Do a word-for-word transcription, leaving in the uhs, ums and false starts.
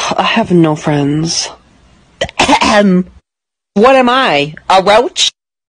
I have no friends. What am I, a roach?